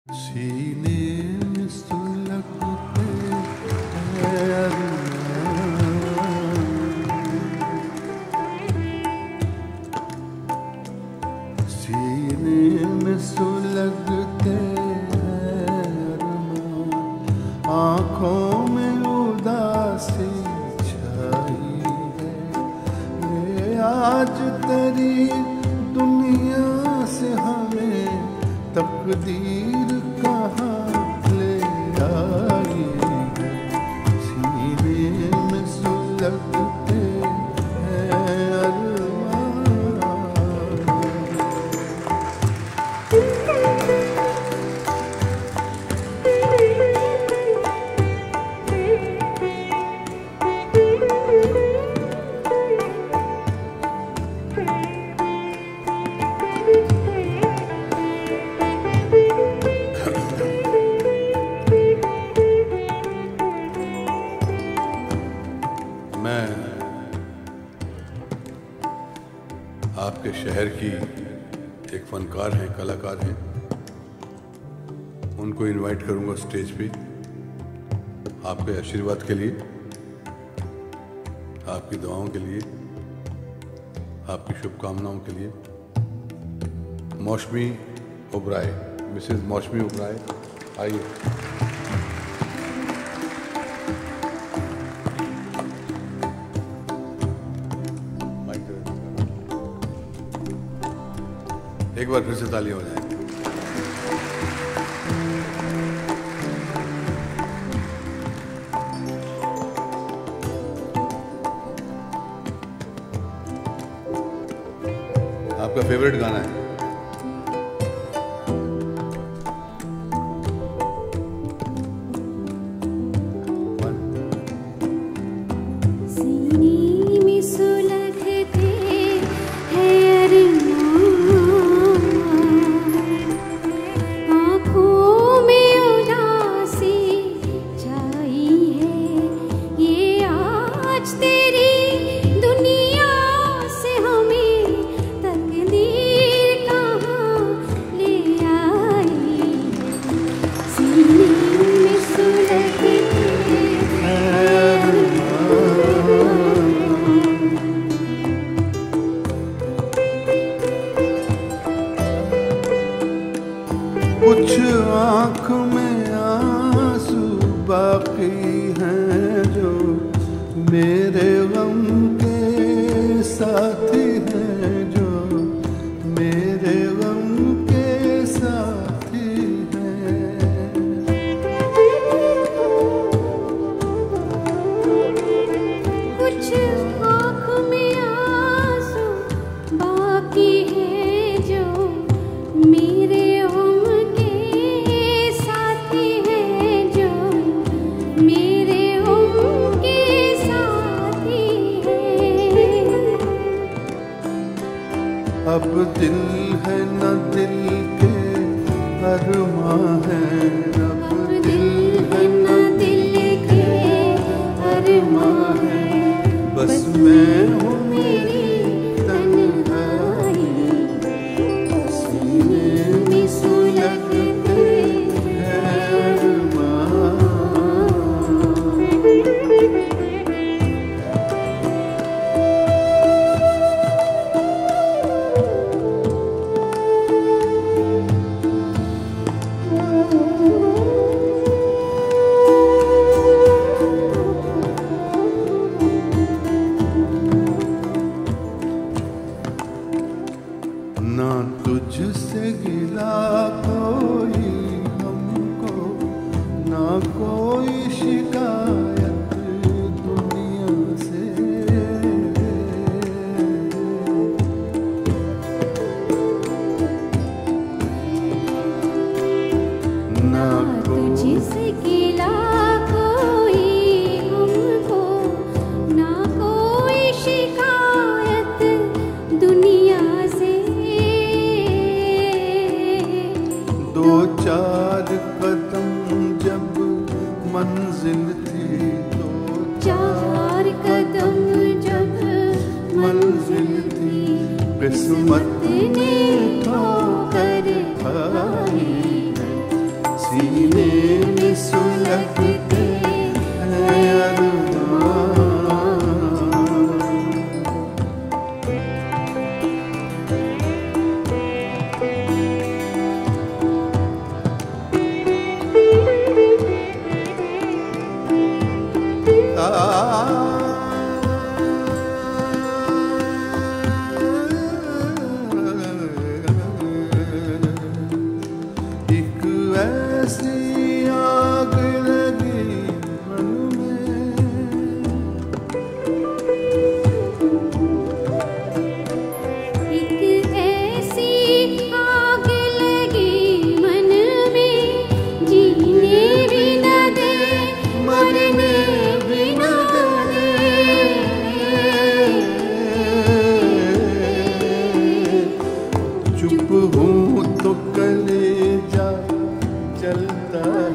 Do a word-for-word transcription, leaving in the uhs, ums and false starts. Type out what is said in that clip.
सीने में सुलगते हैं अरमान, सीने में सुलगते हैं अरमान, आँखों में उदासी छाई है। ये आज तेरी दुनिया से हमें तकदीर कहाँ ले आई है। सीने में सुलगते हैं अरमान। मैं आपके शहर की एक फनकार हैं, कलाकार हैं, उनको इनवाइट करूंगा स्टेज पे आपके आशीर्वाद के लिए, आपकी दुआओं के लिए, आपकी शुभकामनाओं के लिए। मौसमी ओबराय, मिसेस मौसमी ओबराय, आइए। एक बार फिर से तालियां हो जाए। आपका फेवरेट गाना है? कुछ आँख में आंसू बाकी हैं जो मेरे गम के साथी हैं, जो मेरे गम के साथी हैं। कुछ आँख में आंसू बाकी हैं जो मेरे अब दिल है न दिल के अरमां है, अब दिल है न दिल के अरमां है। बस मैं हूँ मेरी तन्हाई, सीने में सुलगते हैं अरमां। ना तुझसे गिला कोई हमको, ना कोई शिकायत दुनिया से। ना तुझसे गिला कोई हमको, ना कोई शिकायत दुनिया से। दो चार कदम जब मंजिल थी, दो चार कदम जब मंजिल थी, किस्मत ने ठोकर खाई। सीने में सुलगते हैं अरमान। एक ऐसी आग लगी मन में, एक ऐसी आग लगी मन में, जीने भी न दे मरने भी न दे। चुप हूँ तो कलेजा चलता